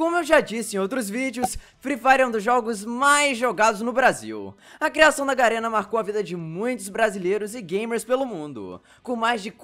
Como eu já disse em outros vídeos, Free Fire é um dos jogos mais jogados no Brasil. A criação da Garena marcou a vida de muitos brasileiros e gamers pelo mundo, com mais de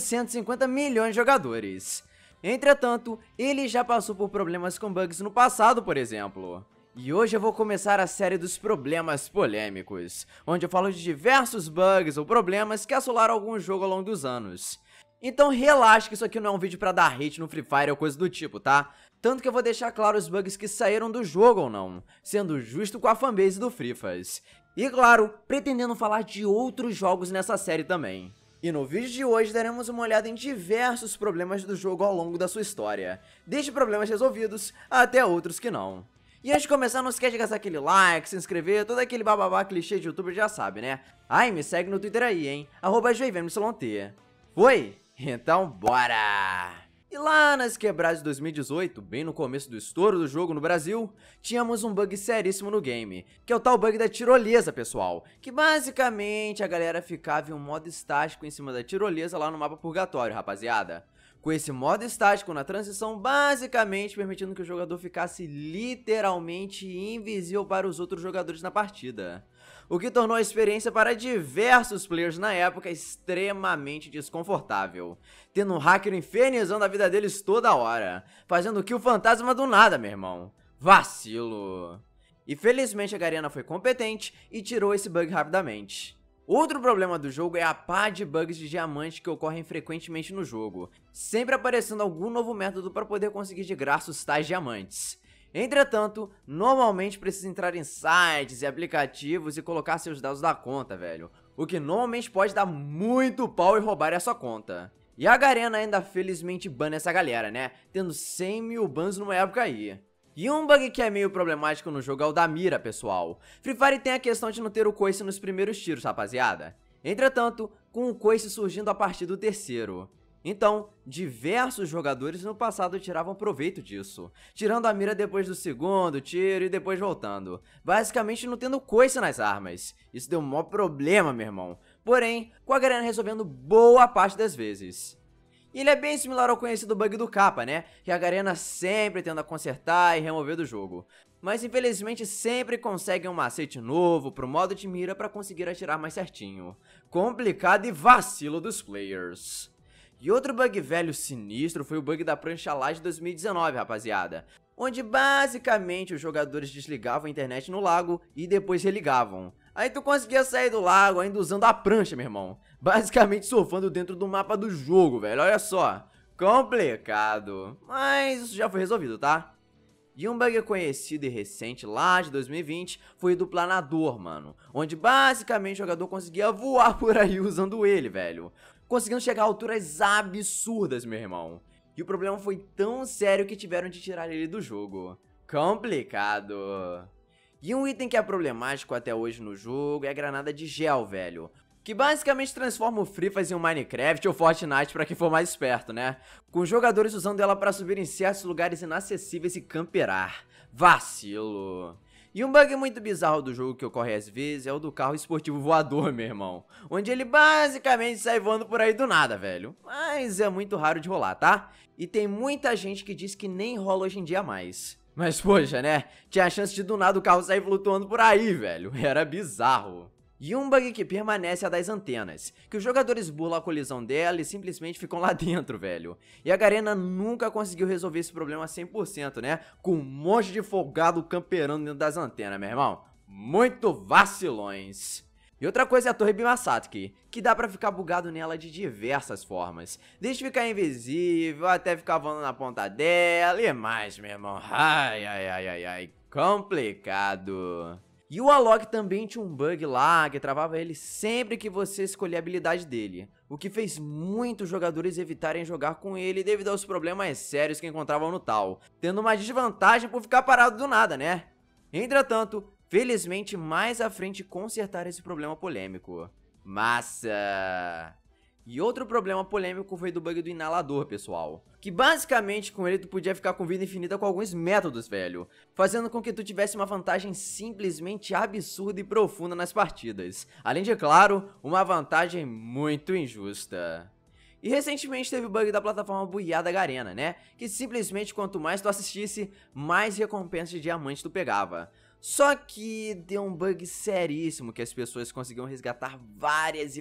450 milhões de jogadores. Entretanto, ele já passou por problemas com bugs no passado, por exemplo. E hoje eu vou começar a série dos problemas polêmicos, onde eu falo de diversos bugs ou problemas que assolaram algum jogo ao longo dos anos. Então relaxa que isso aqui não é um vídeo pra dar hate no Free Fire ou coisa do tipo, tá? Tanto que eu vou deixar claro os bugs que saíram do jogo ou não, sendo justo com a fanbase do Free Fire. E claro, pretendendo falar de outros jogos nessa série também. E no vídeo de hoje daremos uma olhada em diversos problemas do jogo ao longo da sua história, desde problemas resolvidos até outros que não. E antes de começar, não esquece de gastar aquele like, se inscrever, todo aquele bababá clichê de youtuber já sabe, né? Ai, me segue no Twitter aí, hein? @JVMYT. Foi? Então bora! E lá nas quebradas de 2018, bem no começo do estouro do jogo no Brasil, tínhamos um bug seríssimo no game, que é o tal bug da tirolesa, pessoal, que basicamente a galera ficava em um modo estático em cima da tirolesa lá no mapa Purgatório, rapaziada. Com esse modo estático na transição, basicamente permitindo que o jogador ficasse literalmente invisível para os outros jogadores na partida. O que tornou a experiência para diversos players na época extremamente desconfortável, tendo um hacker infernizando a vida deles toda hora, fazendo kill fantasma do nada, meu irmão. Vacilo! E felizmente a Garena foi competente e tirou esse bug rapidamente. Outro problema do jogo é a pá de bugs de diamante que ocorrem frequentemente no jogo, sempre aparecendo algum novo método para poder conseguir de graça os tais diamantes. Entretanto, normalmente precisa entrar em sites e aplicativos e colocar seus dados da conta, velho, o que normalmente pode dar muito pau e roubar essa conta. E a Garena ainda felizmente bana essa galera, né, tendo 100 mil bans numa época aí. E um bug que é meio problemático no jogo é o da mira, pessoal. Free Fire tem a questão de não ter o coice nos primeiros tiros, rapaziada. Entretanto, com o coice surgindo a partir do terceiro. Então, diversos jogadores no passado tiravam proveito disso, tirando a mira depois do segundo tiro e depois voltando, basicamente não tendo coice nas armas. Isso deu um maior problema, meu irmão. Porém, com a Garena resolvendo boa parte das vezes. E ele é bem similar ao conhecido bug do capa, né? Que a Garena sempre tenta consertar e remover do jogo. Mas infelizmente sempre consegue um macete novo pro modo de mira pra conseguir atirar mais certinho. Complicado e vacilo dos players. E outro bug velho sinistro foi o bug da prancha lá de 2019, rapaziada. Onde basicamente os jogadores desligavam a internet no lago e depois religavam. Aí tu conseguia sair do lago ainda usando a prancha, meu irmão. Basicamente surfando dentro do mapa do jogo, velho, olha só. Complicado, mas isso já foi resolvido, tá? E um bug conhecido e recente lá de 2020 foi o do planador, mano. Onde basicamente o jogador conseguia voar por aí usando ele, velho. Conseguindo chegar a alturas absurdas, meu irmão. E o problema foi tão sério que tiveram de tirar ele do jogo. Complicado. E um item que é problemático até hoje no jogo é a granada de gel, velho, que basicamente transforma o Free Fire em um Minecraft ou Fortnite pra quem for mais esperto, né? Com os jogadores usando ela pra subir em certos lugares inacessíveis e camperar. Vacilo. E um bug muito bizarro do jogo que ocorre às vezes é o do carro esportivo voador, meu irmão, onde ele basicamente sai voando por aí do nada, velho. Mas é muito raro de rolar, tá? E tem muita gente que diz que nem rola hoje em dia mais. Mas poxa, né? Tinha a chance de do nada o carro sair flutuando por aí, velho. Era bizarro. E um bug que permanece é a das antenas, que os jogadores burlam a colisão dela e simplesmente ficam lá dentro, velho. E a Garena nunca conseguiu resolver esse problema 100%, né? Com um monte de folgado camperando dentro das antenas, meu irmão. Muito vacilões. E outra coisa é a torre Bimasatki, que dá pra ficar bugado nela de diversas formas. Desde ficar invisível até ficar voando na ponta dela e mais, meu irmão. Ai, complicado. E o Alok também tinha um bug lá que travava ele sempre que você escolhia a habilidade dele, o que fez muitos jogadores evitarem jogar com ele devido aos problemas sérios que encontravam no tal, tendo uma desvantagem por ficar parado do nada, né? Entretanto, felizmente mais à frente consertaram esse problema polêmico. Massa! E outro problema polêmico foi do bug do inalador, pessoal, que basicamente com ele tu podia ficar com vida infinita com alguns métodos, velho, fazendo com que tu tivesse uma vantagem simplesmente absurda e profunda nas partidas, além de, claro, uma vantagem muito injusta. E recentemente teve o bug da plataforma buiada Garena, né? Que simplesmente quanto mais tu assistisse, mais recompensa de diamante tu pegava. Só que deu um bug seríssimo que as pessoas conseguiam resgatar várias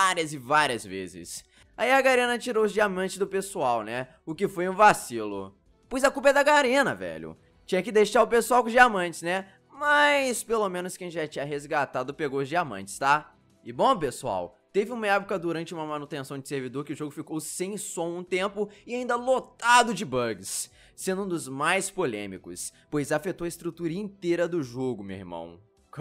vezes. Aí a Garena tirou os diamantes do pessoal, né? O que foi um vacilo. Pois a culpa é da Garena, velho. Tinha que deixar o pessoal com os diamantes, né? Mas pelo menos quem já tinha resgatado pegou os diamantes, tá? E bom, pessoal, teve uma época durante uma manutenção de servidor que o jogo ficou sem som um tempo e ainda lotado de bugs, sendo um dos mais polêmicos, pois afetou a estrutura inteira do jogo, meu irmão.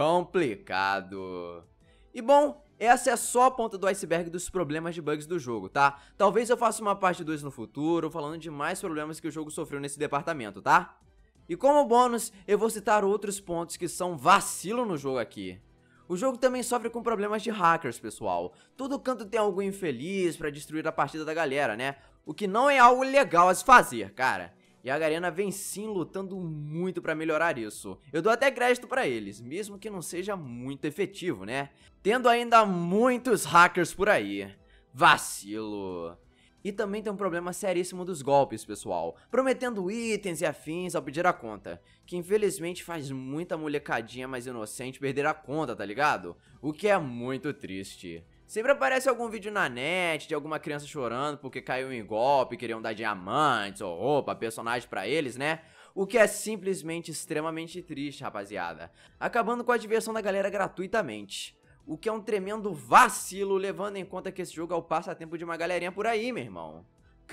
Complicado. E bom, essa é só a ponta do iceberg dos problemas de bugs do jogo, tá? Talvez eu faça uma parte 2 no futuro, falando de mais problemas que o jogo sofreu nesse departamento, tá? E como bônus, eu vou citar outros pontos que são vacilo no jogo aqui. O jogo também sofre com problemas de hackers, pessoal. Todo canto tem algo infeliz pra destruir a partida da galera, né? O que não é algo legal a se fazer, cara. E a Garena vem sim lutando muito pra melhorar isso. Eu dou até crédito pra eles, mesmo que não seja muito efetivo, né? Tendo ainda muitos hackers por aí. Vacilo. E também tem um problema seríssimo dos golpes, pessoal, prometendo itens e afins ao pedir a conta, que infelizmente faz muita molecadinha mais inocente perder a conta, tá ligado? O que é muito triste. Sempre aparece algum vídeo na net de alguma criança chorando porque caiu em golpe, queriam dar diamantes ou roupa, personagem pra eles, né? O que é simplesmente extremamente triste, rapaziada, acabando com a diversão da galera gratuitamente. O que é um tremendo vacilo, levando em conta que esse jogo é o passatempo de uma galerinha por aí, meu irmão.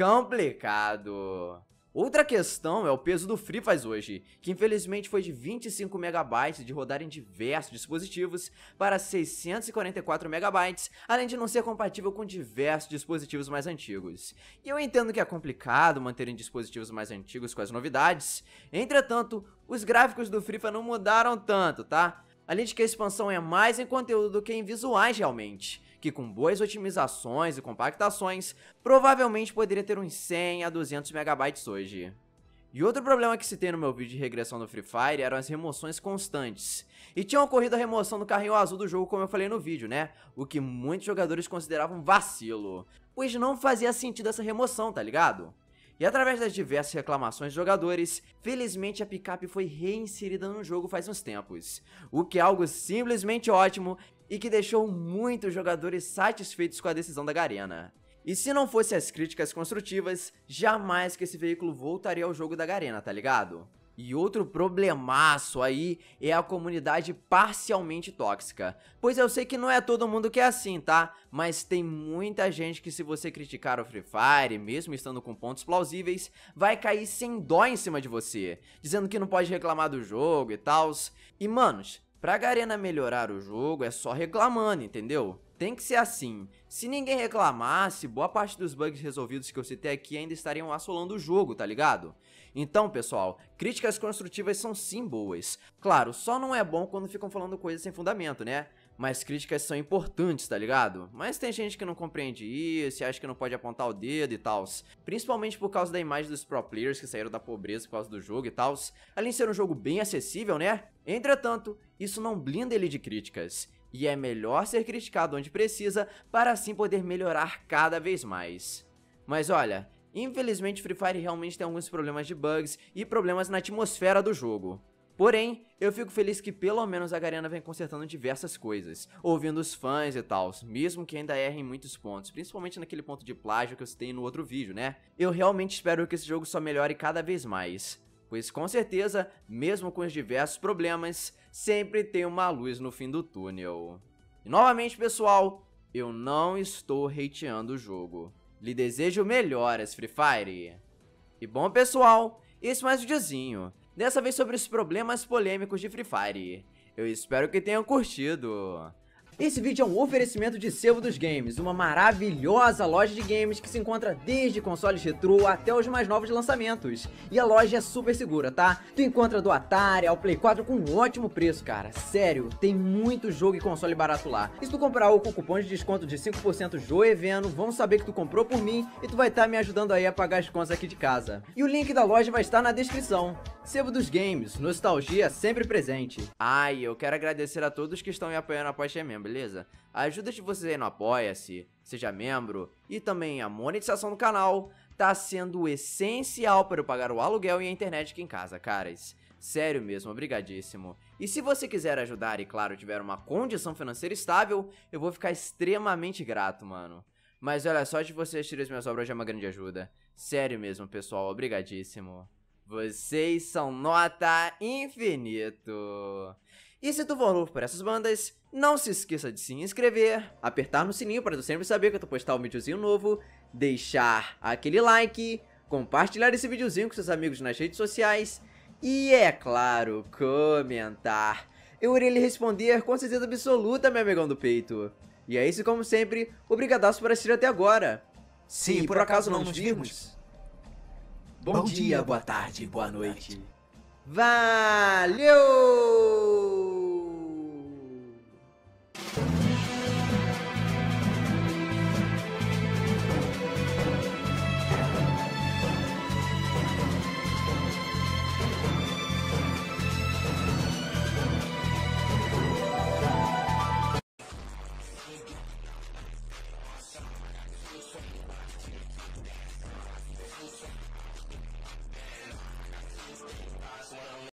Complicado. Outra questão é o peso do Free Fire hoje, que infelizmente foi de 25 MB de rodar em diversos dispositivos para 644 MB, além de não ser compatível com diversos dispositivos mais antigos. E eu entendo que é complicado manter em dispositivos mais antigos com as novidades, entretanto, os gráficos do Free Fire não mudaram tanto, tá? Além de que a expansão é mais em conteúdo do que em visuais realmente, que com boas otimizações e compactações, provavelmente poderia ter uns 100 a 200 MB hoje. E outro problema que citei no meu vídeo de regressão do Free Fire eram as remoções constantes. E tinha ocorrido a remoção do carrinho azul do jogo, como eu falei no vídeo, né? O que muitos jogadores consideravam vacilo, pois não fazia sentido essa remoção, tá ligado? E através das diversas reclamações de jogadores, felizmente a picape foi reinserida no jogo faz uns tempos, o que é algo simplesmente ótimo e que deixou muitos jogadores satisfeitos com a decisão da Garena. E se não fosse as críticas construtivas, jamais que esse veículo voltaria ao jogo da Garena, tá ligado? E outro problemaço aí é a comunidade parcialmente tóxica, pois eu sei que não é todo mundo que é assim, tá? Mas tem muita gente que se você criticar o Free Fire, mesmo estando com pontos plausíveis, vai cair sem dó em cima de você, dizendo que não pode reclamar do jogo e tals. E manos, pra Garena melhorar o jogo é só reclamando, entendeu? Tem que ser assim. Se ninguém reclamasse, boa parte dos bugs resolvidos que eu citei aqui ainda estariam assolando o jogo, tá ligado? Então, pessoal, críticas construtivas são sim boas. Claro, só não é bom quando ficam falando coisas sem fundamento, né? Mas críticas são importantes, tá ligado? Mas tem gente que não compreende isso e acha que não pode apontar o dedo e tals. Principalmente por causa da imagem dos pro players que saíram da pobreza por causa do jogo e tals. Além de ser um jogo bem acessível, né? Entretanto, isso não blinda ele de críticas. E é melhor ser criticado onde precisa para assim poder melhorar cada vez mais. Mas olha, infelizmente Free Fire realmente tem alguns problemas de bugs e problemas na atmosfera do jogo. Porém, eu fico feliz que pelo menos a Garena vem consertando diversas coisas, ouvindo os fãs e tal, mesmo que ainda errem muitos pontos, principalmente naquele ponto de plágio que eu citei no outro vídeo, né? Eu realmente espero que esse jogo só melhore cada vez mais, pois com certeza, mesmo com os diversos problemas, sempre tem uma luz no fim do túnel. E novamente, pessoal, eu não estou hateando o jogo. Lhe desejo melhoras, Free Fire. E bom, pessoal, esse mais um videozinho. Dessa vez sobre os problemas polêmicos de Free Fire. Eu espero que tenham curtido. Esse vídeo é um oferecimento de Sebo dos Games, uma maravilhosa loja de games que se encontra desde consoles retrô até os mais novos lançamentos. E a loja é super segura, tá? Tu encontra do Atari ao Play 4 com um ótimo preço, cara. Sério, tem muito jogo e console barato lá. E se tu comprar o com cupom de desconto de 5% Joeveno, vão saber que tu comprou por mim e tu vai estar me ajudando aí a pagar as contas aqui de casa. E o link da loja vai estar na descrição. Sebo dos games, nostalgia sempre presente. E eu quero agradecer a todos que estão me apoiando após ser membro, beleza? A ajuda de vocês aí no Apoia-se, seja membro, e também a monetização do canal tá sendo essencial para eu pagar o aluguel e a internet aqui em casa, caras. Sério mesmo, obrigadíssimo. E se você quiser ajudar e, claro, tiver uma condição financeira estável, eu vou ficar extremamente grato, mano. Mas olha, só de vocês assistirem as minhas obras já é uma grande ajuda. Sério mesmo, pessoal, obrigadíssimo. Vocês são nota infinito. E se tu for novo por essas bandas, não se esqueça de se inscrever, apertar no sininho para tu sempre saber que eu tô postar um videozinho novo, deixar aquele like, compartilhar esse videozinho com seus amigos nas redes sociais e, é claro, comentar. Eu irei lhe responder com certeza absoluta, meu amigão do peito. E é isso, como sempre, obrigadaço por assistir até agora. Se por acaso não nos vimos, bom dia, boa tarde, boa noite. Valeu!